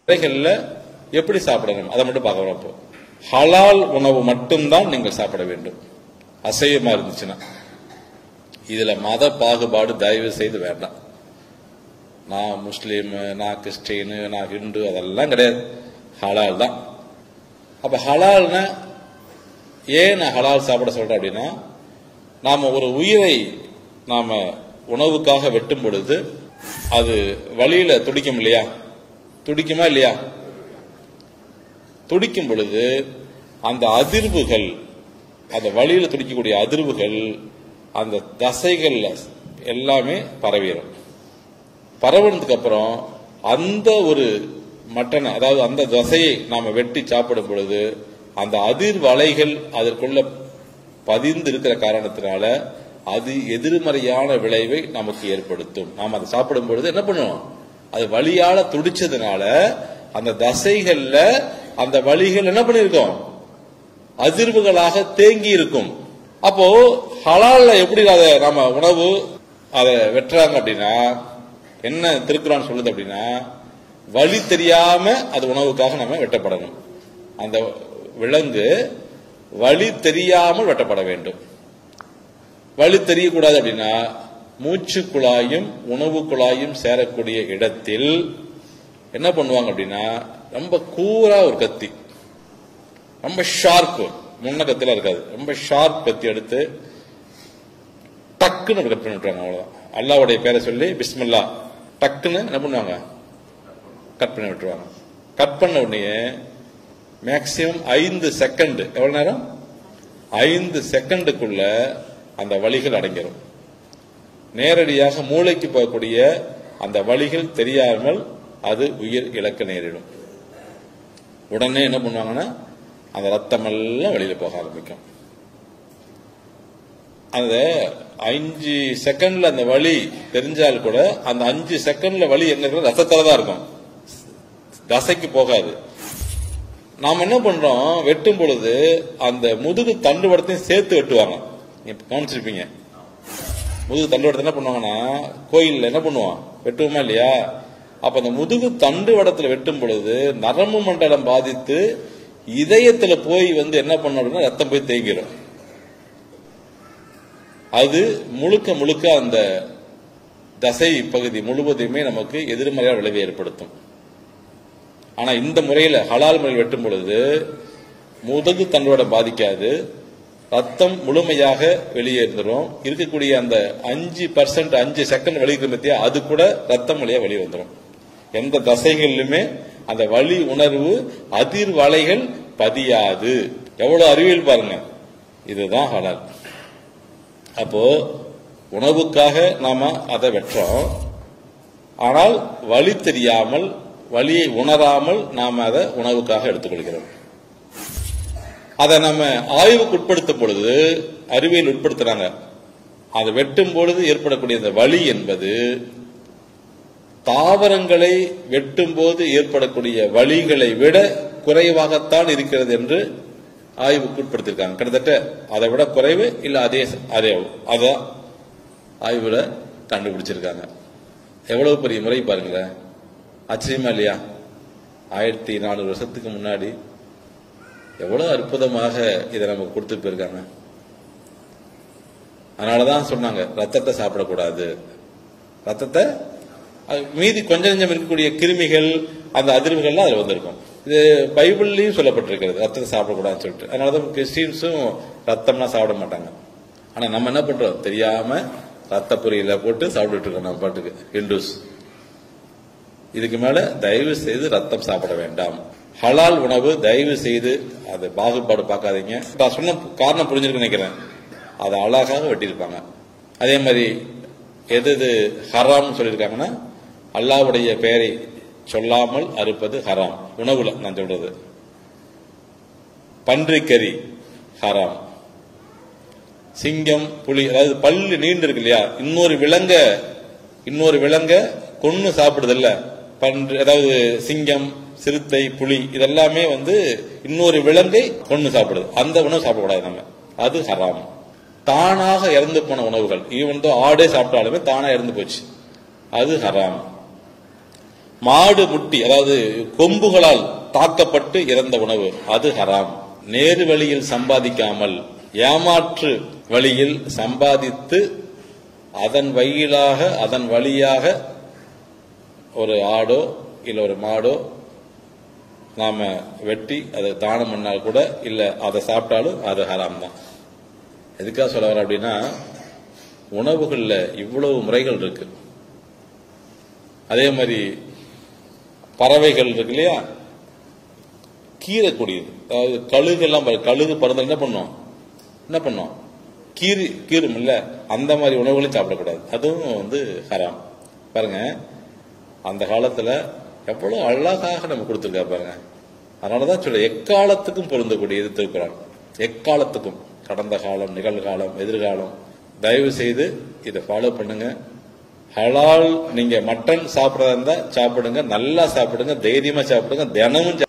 எப்படி சாப்பிடணும் அதை மட்டும் பார்க்க வரப்போ ஹலால் உணவு மட்டும்தான் நீங்கள் சாப்பிட வேண்டும். அசைவமா இருந்துச்சுன்னா இதுல மத பாகுபாடு தயவு செய்து வேண்டாம். நான் முஸ்லீம், நான் கிறிஸ்டின், நான் ஹிந்து அதெல்லாம் கிடையாது. ஹலால் தான். அப்ப ஹலால்னா ஏன் நான் ஹலால் சாப்பிட சொல்றேன் அப்படின்னா, நாம ஒரு உயிரை நாம உணவுக்காக வெட்டும் பொழுது அது வழியில துடிக்கும் இல்லையா? துடிக்குமா இல்லையா? துடிக்கும் பொழுது அந்த அதிர்வுகள், அந்த வழியில துடிக்கக்கூடிய அதிர்வுகள் அந்த தசைகள் எல்லாமே பரவிடும். பரவுனதுக்கு அப்புறம் அந்த ஒரு மட்டனை, அதாவது அந்த தசையை நாம வெட்டி சாப்பிடும் பொழுது அந்த அதிர்வலைகள் அதற்குள்ள பதிந்து இருக்கிற காரணத்தினால அது எதிர்மறையான விளைவை நமக்கு ஏற்படுத்தும். நாம் அதை சாப்பிடும் பொழுது என்ன பண்ணுவோம்? அது வலியால துடிச்சதுனால அந்த தசைகள்ல அந்த வலிகள் என்ன பண்ணிருக்கோம்? அதிர்வுகளாக தேங்கி இருக்கும். அப்போ ஹலால்ல எப்படி அதை நாம உணவு அதை வெட்டுறாங்க அப்படின்னா, என்ன திருக்குறான் சொல்லுது அப்படின்னா, வலி தெரியாம அது உணவுக்காக நம்ம வெட்டப்படணும். அந்த விலங்கு வலி தெரியாமல் வெட்டப்பட வேண்டும். வலி தெரியக்கூடாது அப்படின்னா மூச்சு குழாயும் உணவு குழாயும் சேரக்கூடிய இடத்தில் என்ன பண்ணுவாங்க அப்படின்னா, ரொம்ப கூரா ஒரு கத்தி, ரொம்ப ஷார்ப், முன்ன கத்தில இருக்காது, ரொம்ப ஷார்ப் கத்தி எடுத்து டக்குன்னு கட் பண்ணி விட்டுறாங்க. அவ்வளவுதான். அல்லாவுடைய பேரை சொல்லி பிஸ்மில்லா டக்குன்னு என்ன பண்ணுவாங்க? கட் பண்ணி விட்டுருவாங்க. கட் பண்ண உடனே மேக்சிமம் 5 செகண்ட், எவ்வளவு நேரம்? 5 செகண்டுக்குள்ள அந்த வலிகள் அடங்கிடும். நேரடியாக மூளைக்கு போகக்கூடிய அந்த வலிகள் தெரியாமல் அது உயிர் இழக்க நேரிடும். உடனே என்ன பண்ணுவாங்கன்னா அந்த ரத்தம் எல்லாம் வெளியில போக ஆரம்பிக்கும். அந்த 5 செகண்ட்ல அந்த வலி தெரிஞ்சால் கூட அந்த 5 செகண்ட்ல வலி எங்க இருக்கிற ரத்தத்தால தான் இருக்கும், தசைக்கு போகாது. நாம என்ன பண்றோம்? வெட்டும் பொழுது அந்த முதுகு தண்டுவடத்தையும் சேர்த்து வெட்டுவாங்க. கவனிச்சிருப்பீங்க. முதுகு தண்டுவடத்தை என்ன பண்ணுவாங்கன்னா, கோயில்ல என்ன பண்ணுவோம்? வெட்டுவோமா இல்லையா? அப்ப அந்த முதுகு தண்டு வடத்துல வெட்டும் பொழுது நரம்பு மண்டலம் பாதித்து இதயத்துல போய் என்ன பண்ணும் அப்படின்னா ரத்தம் போய் தேங்கிடும். அது முழுக்க முழுக்க அந்த தசை பகுதி முழுவதுமே நமக்கு எதிர்மறையான விளைவை ஏற்படுத்தும். ஆனா இந்த முறையில ஹலால் முறையில் வெட்டும் பொழுது முதுகு தண்டுவடம் பாதிக்காது, ரத்தம் முழுமையாக வெளியேறும். இருக்கக்கூடிய அந்த 5% 5 செகண்ட் வெளியிருக்கிற பத்தியா அது கூட ரத்தம் வழியா வெளியே வந்துடும். எந்த தசைகளிலுமே அந்த வலி உணர்வு அதிர்வலைகள் பதியாது. எவ்வளவு அறிவியல் பாருங்க. இதுதான் ஹலால். அப்போ உணவுக்காக நாம அதை வெற்றோம். ஆனால் வலி தெரியாமல், வலியை உணராமல் நாம அதை உணவுக்காக எடுத்துக்கொள்கிறோம். அதை நம்ம ஆய்வுக்கு உட்படுத்தும் பொழுது, அறிவியல் உட்படுத்துறாங்க, அதை வெட்டும் பொழுது ஏற்படக்கூடிய அந்த வலி என்பது தாவரங்களை வெட்டும் போது ஏற்படக்கூடிய வலிகளை விட குறைவாகத்தான் இருக்கிறது என்று ஆய்வுக்கு உட்படுத்திருக்காங்க. கிட்டத்தட்ட அதை விட குறைவு இல்ல அதே ஆய்வுல கண்டுபிடிச்சிருக்காங்க. எவ்வளவு பெரிய முறை பாருங்களேன். ஆச்சரியமா இல்லையா? 1400 வருஷத்துக்கு முன்னாடி எவ்வளவு அற்புதமாக இதை நமக்கு கொடுத்து போயிருக்காங்க. அதனாலதான் சொன்னாங்க ரத்தத்தை சாப்பிடக்கூடாது. ரத்தத்தை மீதி கொஞ்சம் கொஞ்சம் இருக்கக்கூடிய கிருமிகள் அந்த அதிர்வுகள்லாம் அதுல வந்திருக்கும். இது பைபிள்லயும் சொல்லப்பட்டிருக்கிறது ரத்தத்தை சாப்பிடக்கூடாதுன்னு சொல்லிட்டு. அதனாலதான் கிறிஸ்டின்ஸும் ரத்தம்லாம் சாப்பிட மாட்டாங்க. ஆனா நம்ம என்ன பண்றோம்? தெரியாம ரத்த பொரியல போட்டு சாப்பிட்டுட்டு இருக்கோம் நம்ம பாட்டுக்கு. ஹிந்துஸ் இதுக்கு மேல தயவு செய்து ரத்தம் சாப்பிட வேண்டாம். ஹலால் உணவு தயவு செய்து அது பாகுபாடு பார்க்காதீங்க. நான் சொன்ன காரணம் புரிஞ்சிருக்கு நினைக்கிறேன். அதை அழகாக வெட்டியிருப்பாங்க. அதே மாதிரி எது ஹராம்னு சொல்லியிருக்காங்கன்னா, அல்லாஹ்வுடைய பெயரை சொல்லாமல் அறுப்பது ஹராம். உணவுல நான் சொல்றது பன்றிக்கறி ஹராம். சிங்கம், புலி, அதாவது பல்லு நீண்டு இருக்கு இல்லையா, இன்னொரு விலங்க கொன்னு சாப்பிடுது இல்ல பன்றி, அதாவது சிங்கம், சிறுத்தை, புலி இதெல்லாமே இன்னொரு விலங்கை கொன்னு சாப்பிடுது. அந்த உணவு சாப்பிடக்கூடாது நம்ம. அது ஹராம். தானாக இறந்து போன உணவுகள், ஈவன் ஆடே சாப்பிட்டாலுமே தானா இறந்து போச்சு, அது ஹராம். மாடு முட்டி, அதாவது கொம்புகளால் தாக்கப்பட்டு இறந்த உணவு, அது ஹராம். நேரு வழியில் சம்பாதிக்காமல் ஏமாற்று வழியில் சம்பாதித்து அதன் வழியாக ஒரு ஆடோ இல்ல ஒரு மாடோ நாம வெட்டி அதை தானம் பண்ணால் கூட இல்ல அதை சாப்பிட்டாலும் அது ஹராம் தான். எதுக்காக சொல்ல வர அப்படின்னா, உணவுகள்ல இவ்வளவு முறைகள் இருக்கு. அதே மாதிரி பறவைகள் இருக்கு இல்லையா, கீரக்கூடியது, அதாவது கழுகு எல்லாம் கழுகு பறந்து என்ன பண்ணும் கீரும் இல்ல, அந்த மாதிரி உணவுகளையும் சாப்பிடக்கூடாது, அதுவும் ஹராம். பாருங்க, அந்த காலத்துல எவ்வளவு அழகாக நம்ம கொடுத்துருக்கா பாருங்க. அதனாலதான் சொல்ல எக்காலத்துக்கும் பொருந்தக்கூடியது திருக்குறான். எக்காலத்துக்கும், கடந்த காலம், நிகழ்காலம், எதிர்காலம். தயவு செய்து இதை ஃபாலோ பண்ணுங்க. ஹலால், நீங்க மட்டன் சாப்பிடறதா இருந்தா சாப்பிடுங்க, நல்லா சாப்பிடுங்க, தைரியமா சாப்பிடுங்க, தினமும்